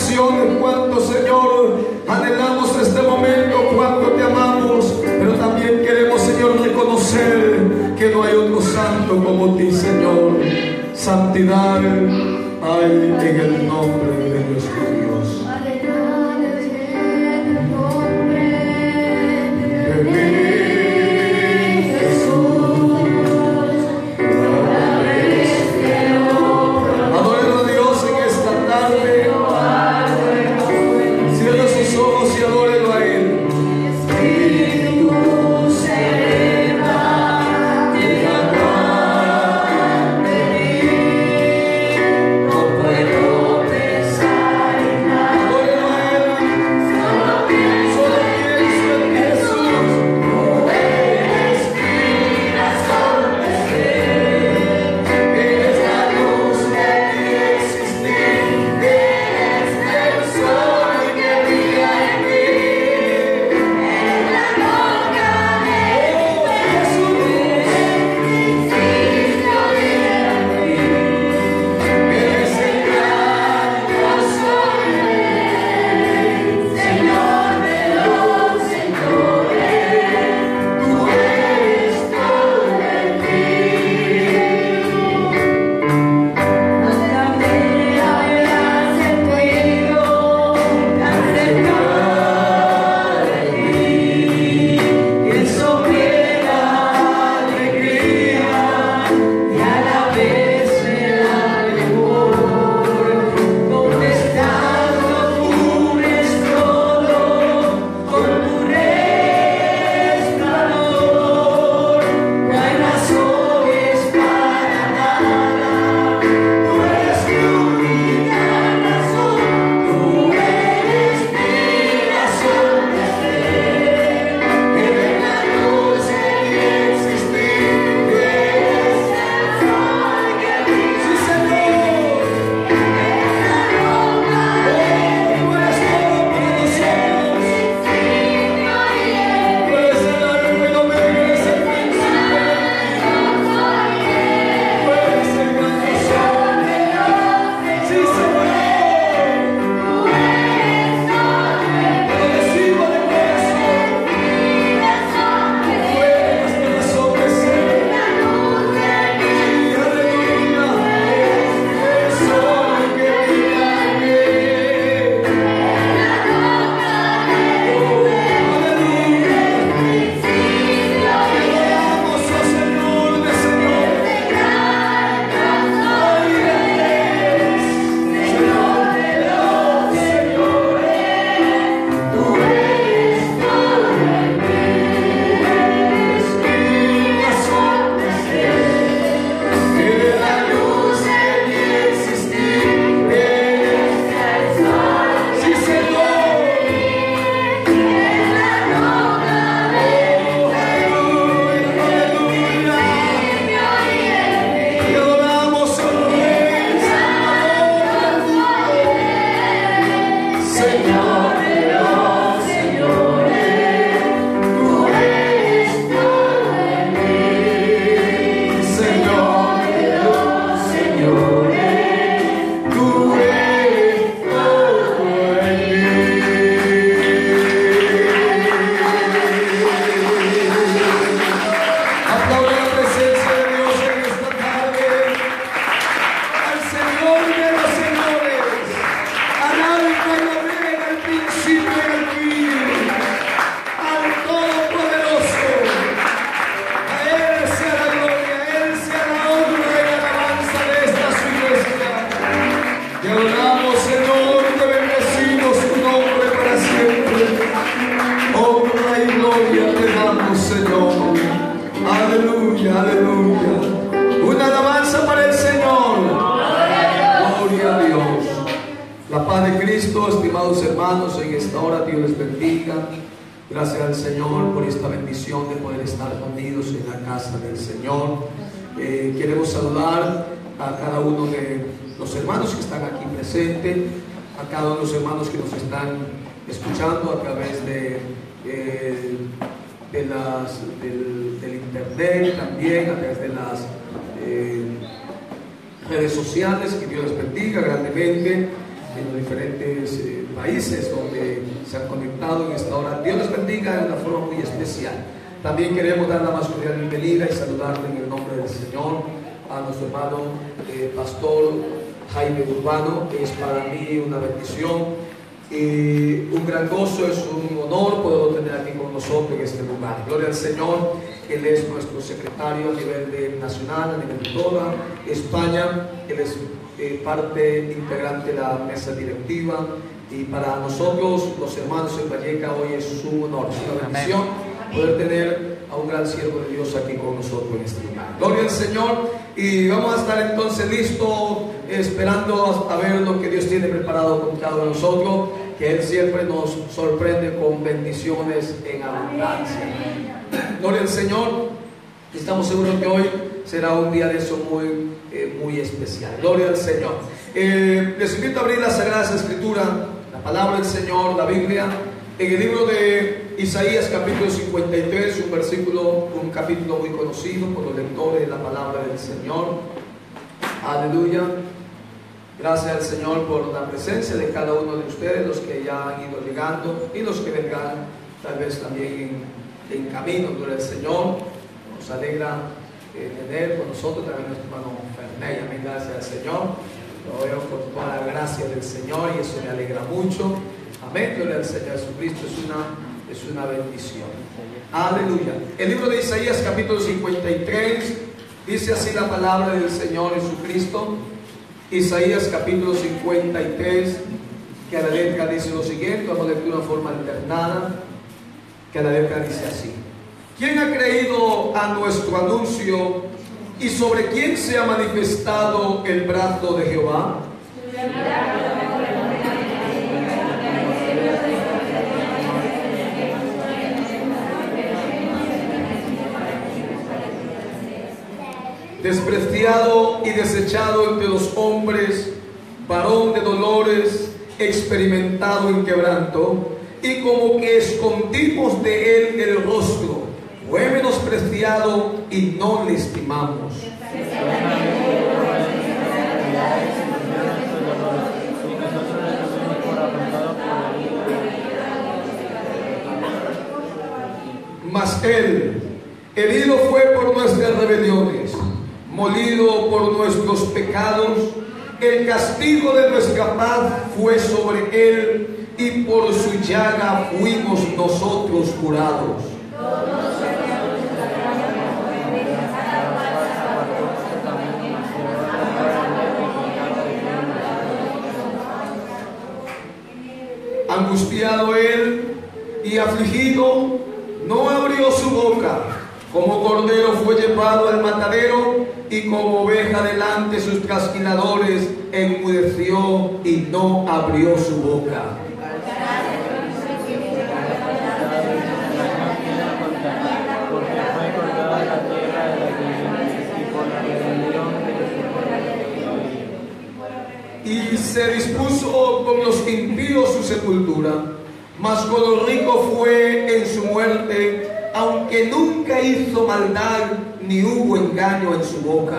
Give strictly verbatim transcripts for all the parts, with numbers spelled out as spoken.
canciones cuánto, Señor, anhelamos este momento, cuánto te amamos, pero también queremos, Señor, reconocer que no hay otro santo como ti, Señor. Santidad hay en el nombre de nuestro Dios. Aleluya, aleluya. Una alabanza para el Señor. Gloria a Dios. La paz de Cristo, estimados hermanos, en esta hora Dios les bendiga. Gracias al Señor por esta bendición de poder estar unidos en la casa del Señor. Eh, queremos saludar a cada uno de los hermanos que están aquí presentes, a cada uno de los hermanos que nos están escuchando a través de, eh, de las, del, del internet, también a través de las eh, redes sociales. Que Dios les bendiga grandemente. en los diferentes eh, países donde se han conectado en esta hora. Dios les bendiga de una forma muy especial. También queremos dar la más cordial bienvenida y saludarle en el nombre del Señor a nuestro hermano eh, pastor Jaime Urbano. Es para mí una bendición y un gran gozo, es un honor poderlo tener aquí con nosotros en este lugar. Gloria al Señor. Él es nuestro secretario a nivel de nacional, a nivel de toda España. Él es eh, parte integrante de la mesa directiva, y para nosotros los hermanos en Valleca hoy es un honor, es una bendición poder tener a un gran siervo de Dios aquí con nosotros en este lugar. Gloria al Señor. Y vamos a estar entonces listos, esperando a ver lo que Dios tiene preparado con cada uno de nosotros, que Él siempre nos sorprende con bendiciones en abundancia. Gloria al Señor. Estamos seguros que hoy será un día de eso muy, eh, muy especial. Gloria al Señor. Eh, les invito a abrir las Sagradas Escrituras, la palabra del Señor, la Biblia, en el libro de Isaías capítulo cincuenta y tres, un versículo, un capítulo muy conocido por los lectores de la palabra del Señor. Aleluya. Gracias al Señor por la presencia de cada uno de ustedes, los que ya han ido llegando y los que vendrán tal vez también en, en camino. Gloria al Señor. Nos alegra eh, tener con nosotros también nuestro hermano Fernández. Amén. Gracias al Señor. Lo veo por toda la gracia del Señor y eso me alegra mucho. Amén. Gloria al Señor Jesucristo. Es una, es una bendición. Aleluya. El libro de Isaías capítulo cincuenta y tres dice así la palabra del Señor Jesucristo. Isaías capítulo cincuenta y tres, que a la letra dice lo siguiente. Vamos a leer de una forma alternada, que a la letra dice así: ¿quién ha creído a nuestro anuncio y sobre quién se ha manifestado el brazo de Jehová? Despreciado y desechado entre los hombres, varón de dolores, experimentado en quebranto, y como que escondimos de él el rostro, fue menospreciado y no le estimamos. Mas él, herido fue por nuestras rebeliones, molido por nuestros pecados, el castigo de nuestra paz fue sobre él, y por su llaga fuimos nosotros curados. Angustiado él y afligido, no abrió su boca. Como cordero fue llevado al matadero, y como oveja delante sus trasquiladores, enmudeció y no abrió su boca. Y se dispuso con los impíos su sepultura, mas con los ricos fue en su muerte, aunque nunca hizo maldad, ni hubo engaño en su boca.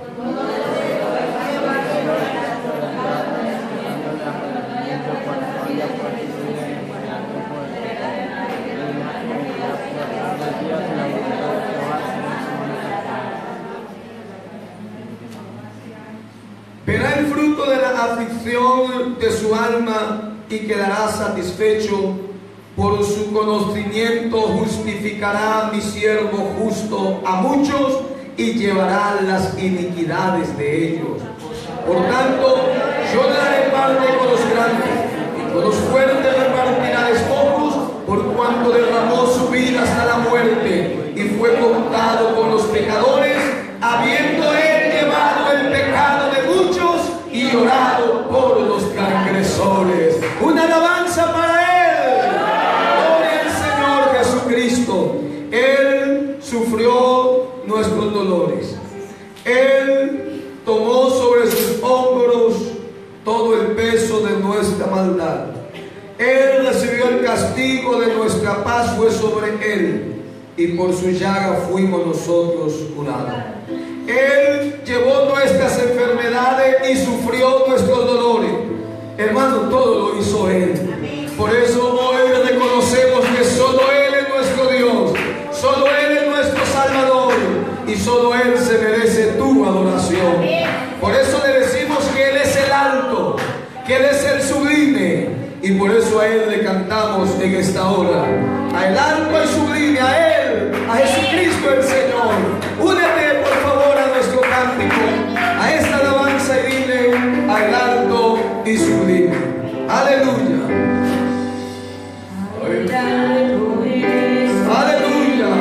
Verá el fruto de la aflicción de su alma y quedará satisfecho. Por su conocimiento justificará mi siervo justo a muchos y llevará las iniquidades de ellos. Por tanto, yo le daré parte con los grandes, y con los fuertes repartirá despojos, por cuanto derramó su vida hasta la muerte y fue contado con los pecadores, habiendo él llevado el pecado de muchos y llorado por los transgresores. Una alabanza para Cristo. Él sufrió nuestros dolores. Él tomó sobre sus hombros todo el peso de nuestra maldad. Él recibió el castigo de nuestra paz, fue sobre él, y por su llaga fuimos nosotros curados. Él llevó nuestras enfermedades y sufrió nuestros dolores. Hermano, todo lo hizo Él. Por eso hoy reconocemos que solo Él es nuestro Dios, solo Él es nuestro Salvador y solo Él se merece tu adoración. Por eso le decimos que Él es el alto, que Él es el sublime, y por eso a Él le cantamos en esta hora. Al alto y sublime, a Él, a Jesucristo el Señor. Únete por favor a nuestro cántico, a esta alabanza, y dile: al alto y sublime. Aleluya. Aleluya.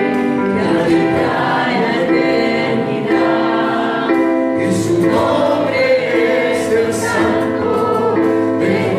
Y su nombre es el Santo de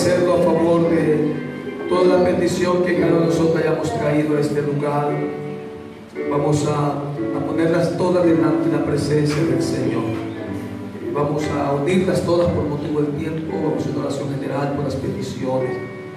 hacerlo a favor de toda la bendición que cada uno de nosotros hayamos traído a este lugar. Vamos a, a ponerlas todas delante de la presencia del Señor. Vamos a unirlas todas por motivo del tiempo. Vamos a hacer una oración general por las peticiones.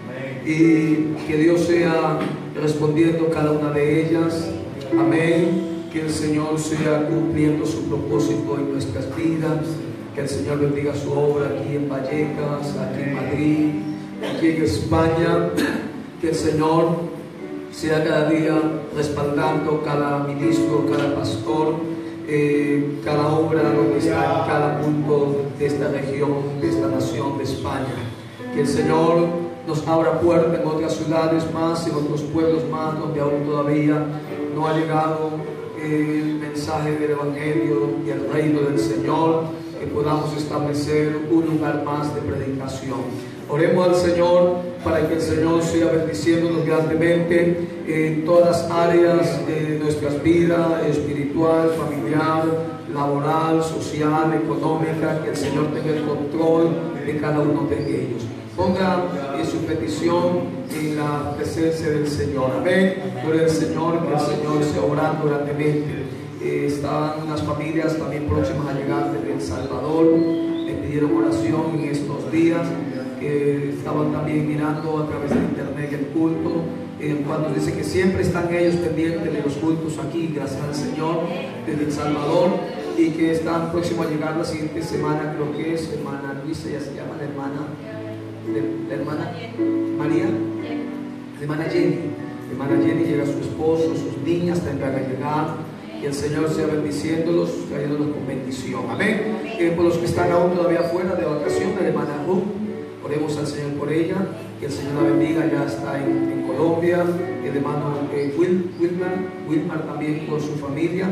Y que Dios sea respondiendo cada una de ellas. Amén. Que el Señor sea cumpliendo su propósito en nuestras vidas. Que el Señor bendiga su obra aquí en Vallecas, aquí en Madrid, aquí en España. Que el Señor sea cada día respaldando cada ministro, cada pastor, eh, cada obra donde está en cada punto de esta región, de esta nación de España. Que el Señor nos abra puertas en otras ciudades más, en otros pueblos más, donde aún todavía no ha llegado eh, el mensaje del Evangelio y el reino del Señor, que podamos establecer un lugar más de predicación. Oremos al Señor para que el Señor siga bendiciéndonos grandemente en todas las áreas de nuestras vidas, espiritual, familiar, laboral, social, económica. Que el Señor tenga el control de cada uno de ellos. Ponga en su petición en la presencia del Señor. Amén. Gloria al Señor, que el Señor sea obrando grandemente. Eh, estaban unas familias también próximas a llegar desde El Salvador. Me pidieron oración en estos días. Que estaban también mirando a través de internet el culto, eh, cuando dice que siempre están ellos pendientes de los cultos aquí, gracias al Señor, desde El Salvador, y que están próximos a llegar la siguiente semana, creo que es hermana Luisa, ya se llama la hermana, la hermana María, la hermana Jenny, la hermana Jenny llega su esposo, sus niñas tendrán que llegar. Que el Señor sea bendiciéndolos, trayéndolos con bendición. Amén. Eh, por los que están aún todavía fuera de vacaciones, la hermana Ruth, oremos al Señor por ella, que el Señor la bendiga. Ya está en, en Colombia. El hermano eh, Will, Wilmar, Wilmar también con su familia.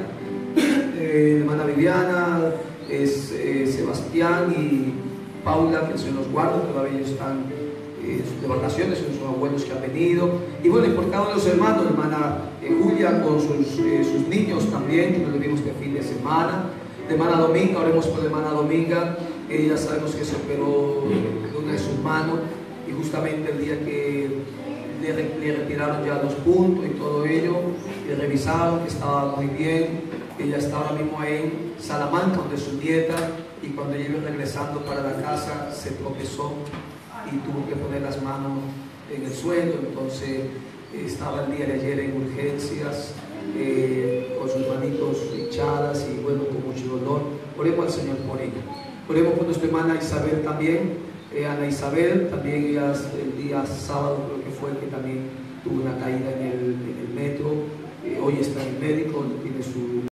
Eh, la hermana Viviana, es, eh, Sebastián y Paula, que el Señor los guarde, todavía están eh, de vacaciones, son sus abuelos que han venido. Y bueno, y por cada uno de los hermanos, la hermana eh, Julia con sus, eh, sus niños también, que nos lo vimos este fin de semana. La hermana Dominga, oremos por la hermana Dominga. Ella sabemos que se operó de una de sus manos, y justamente el día que le, le retiraron ya los puntos y todo ello, le revisaron que estaba muy bien. Ella está ahora mismo en Salamanca, donde su nieta, y cuando ella iba regresando para la casa se tropezó y tuvo que poner las manos en el suelo. Entonces eh, estaba el día de ayer en urgencias, eh, con sus manitos hinchadas y bueno, con mucho dolor. Oremos al Señor por ella. Oremos por nuestra hermana Isabel también, eh, Ana Isabel, también ella el día sábado creo que fue, que también tuvo una caída en el, en el metro. Eh, hoy está en el médico, tiene su